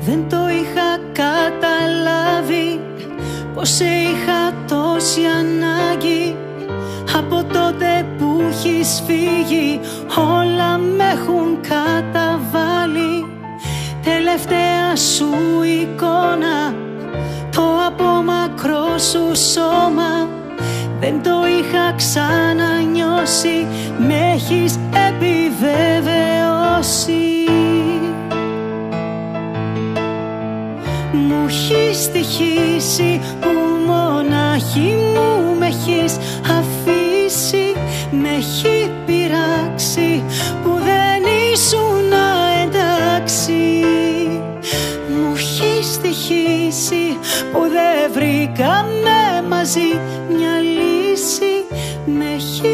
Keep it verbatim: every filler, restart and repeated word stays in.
Δεν το είχα καταλάβει πως σε είχα τόση ανάγκη. Από τότε που έχεις φύγει όλα με έχουν καταβάλει. Τελευταία σου εικόνα, το απόμακρο σου σώμα, δεν το είχα ξανανιώσει, με έχεις επιβεβαιώσει. Μου έχεις στοιχήσει που μονάχη μου με έχεις αφήσει. Με έχει πειράξει που δεν ήσουν εντάξει. Μου έχεις στοιχήσει που δεν βρήκαμε μαζί μια λύση. Με έχει